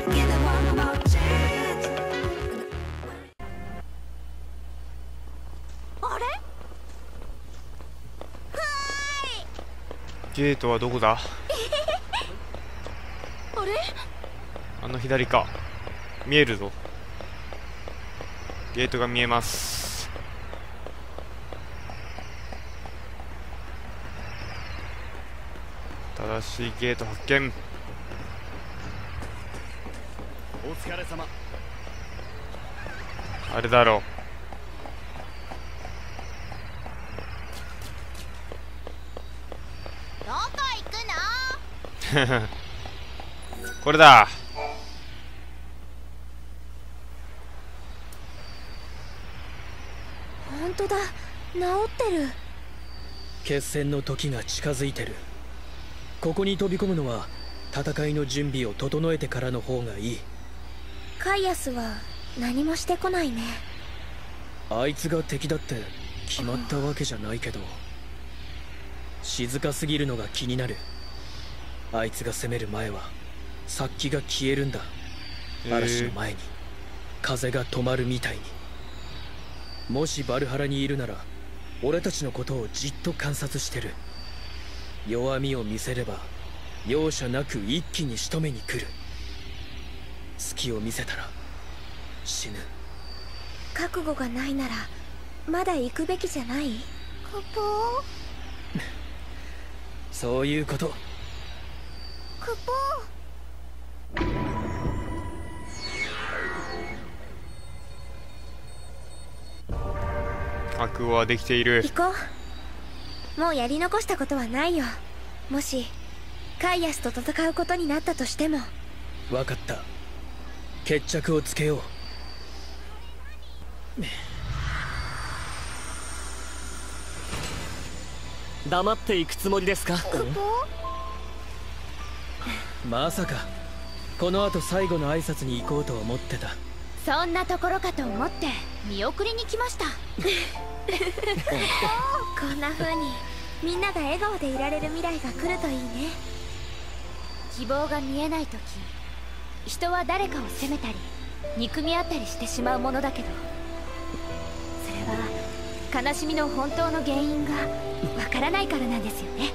あれ？ ゲートはどこだ？ あれ？ あの左か。見えるぞ。ゲートが見えます。正しいゲート発見。 お疲れ様。 あれだろどこ行くの？ う。これだ。 本当だ、治ってる。 決戦の時が近づいてる。ここに飛び込むのは戦いの準備を整えてからの方がいい。 カイアスは何もしてこないね。 あいつが敵だって決まったわけじゃないけど、静かすぎるのが気になる。あいつが攻める前は殺気が消えるんだ。嵐の前に風が止まるみたいに。もしバルハラにいるなら俺たちのことをじっと観察してる。弱みを見せれば容赦なく一気に仕留めに来る。隙を見せたら死ぬ。 覚悟がないならまだ行くべきじゃない？カポー。 そういうこと。 カポ覚悟はできている。 行こう。もうやり残したことはないよ。もしカイアスと戦うことになったとしても。 分かった。決着をつけよう。黙っていくつもりですか？ まさかこの後最後の挨拶に行こうと思ってた。 そんなところかと思って見送りに来ました。こんな風にみんなが笑顔でいられる未来が来るといいね。希望が見えない時、人は誰かを責めたり憎み合ったりしてしまうものだけど、それは悲しみの本当の原因がわからないからなんですよね。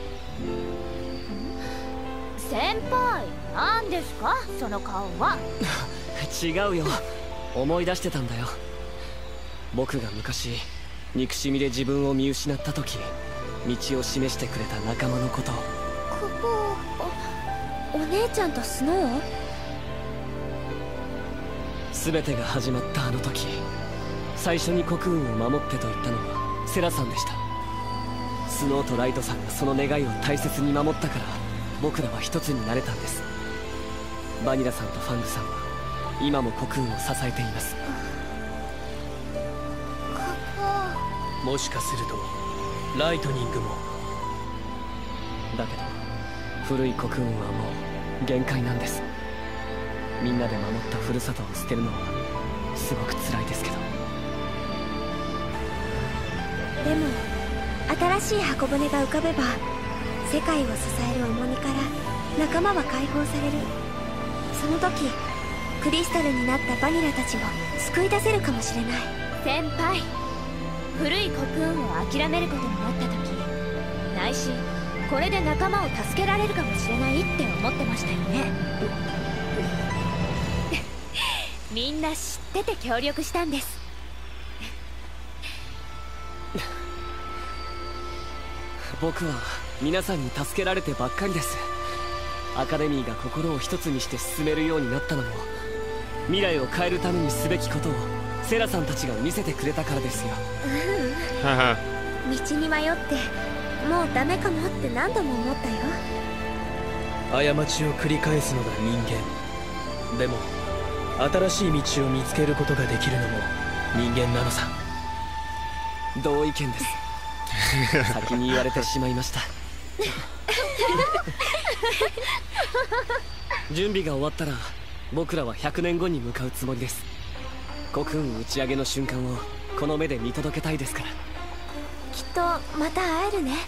先輩、何ですかその顔は。 違うよ、思い出してたんだよ。僕が昔憎しみで自分を見失った時、道を示してくれた仲間のことを。 お姉ちゃんとスノー？ 全てが始まったあの時、最初にコクーンを守ってと言ったのはセラさんでした。スノーとライトさんがその願いを大切に守ったから、僕らは一つになれたんです。バニラさんとファングさんは今もコクーンを支えています。 もしかするとライトニングも。 だけど古いコクーンはもう限界なんです。みんなで守ったふるさとを捨てるのはすごく辛いですけど。 でも新しい箱舟が浮かべば、世界を支える重荷から仲間は解放される。その時クリスタルになったバニラたちを救い出せるかもしれない。先輩、古いコクーンを諦めることになった時、内心これで仲間を助けられるかもしれないって思ってましたよね。みんな知ってて協力したんです。 僕は皆さんに助けられてばっかりです。アカデミーが心を一つにして進めるようになったのも、未来を変えるためにすべきことをセラさんたちが見せてくれたからですよ。 道に迷ってもうダメかもって何度も思ったよ。 過ちを繰り返すのが人間。でも新しい道を見つけることができるのも人間なのさ。 同意見です。先に言われてしまいました。準備が終わったら僕らは100年後に向かうつもりです。コクーン打ち上げの瞬間をこの目で見届けたいですから。 きっとまた会えるね。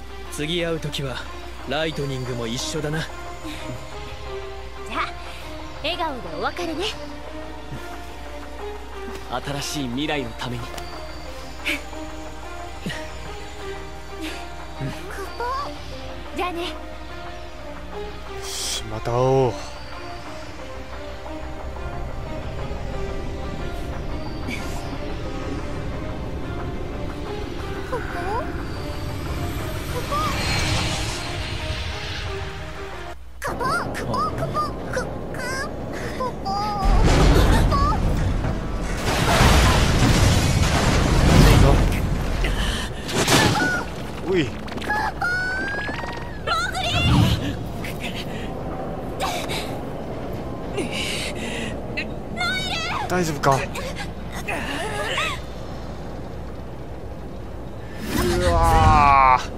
次会う時はライトニングも一緒だな。 じゃあ笑顔でお別れね。 新しい未来のために。 クポ。じゃあね。 よし、また会おう。おい、大丈夫か。うわー、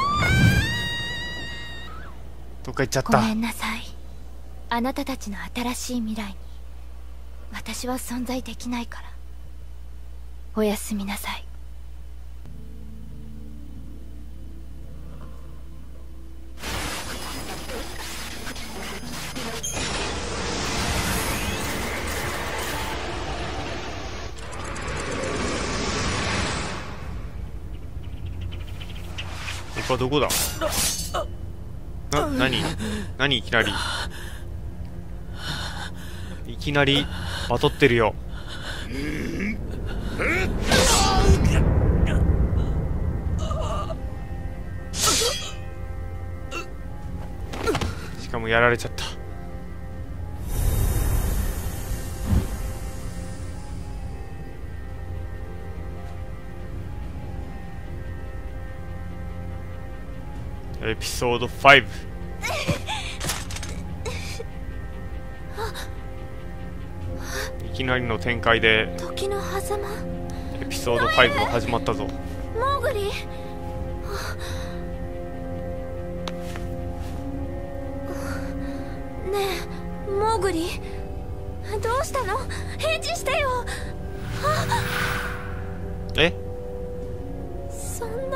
どっか行っちゃった。 ごめんなさい。あなたたちの新しい未来に私は存在できないから。おやすみなさい。 ここはどこだ。何いきなりバトってるよ。しかもやられちゃった。エピソード5。いきなりの展開で時の狭間。 エピソード5が始まったぞ。 モーグリ。ねえモーグリ、どうしたの？返事してよ。 え？ そんな。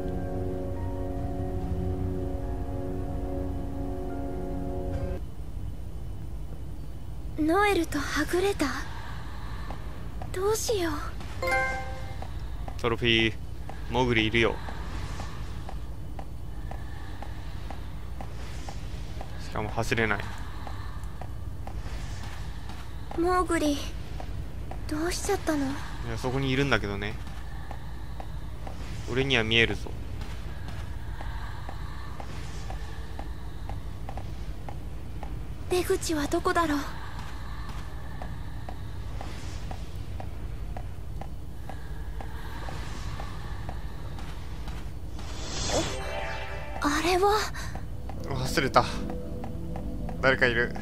ノエルとはぐれた？どうしよう。 トロフィー、モグリいるよ。しかも走れない。 モーグリ、どうしちゃったの？ いや、そこにいるんだけどね。俺には見えるぞ。 出口はどこだろう。あれは。 忘れた。誰かいる。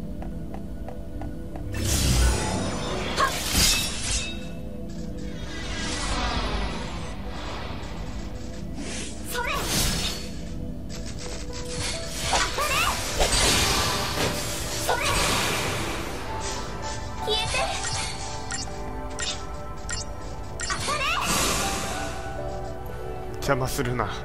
邪魔するな。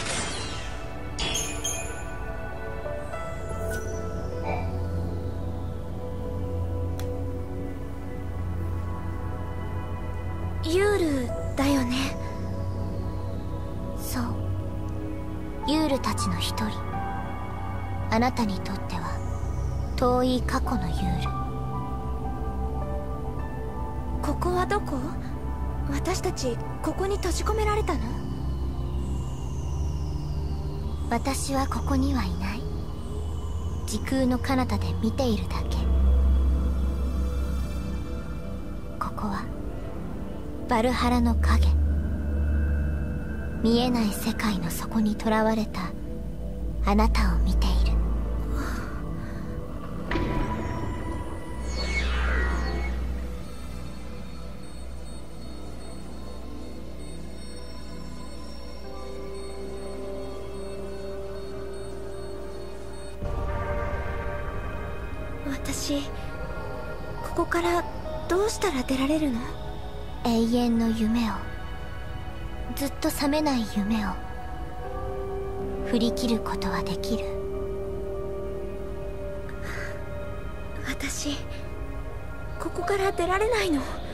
ユールだよね。そう、ユールたちの一人。あなたにとっては遠い過去のユール。ここはどこ？私たちここに閉じ込められたの？私はここにはいない。時空の彼方で見ているだけ。ここはバルハラの影。見えない世界の底に囚われたあなたを見ている。私、ここからどうしたら出られるの？永遠の夢を、ずっと覚めない夢を振り切ることはできる。 私ここから出られないの。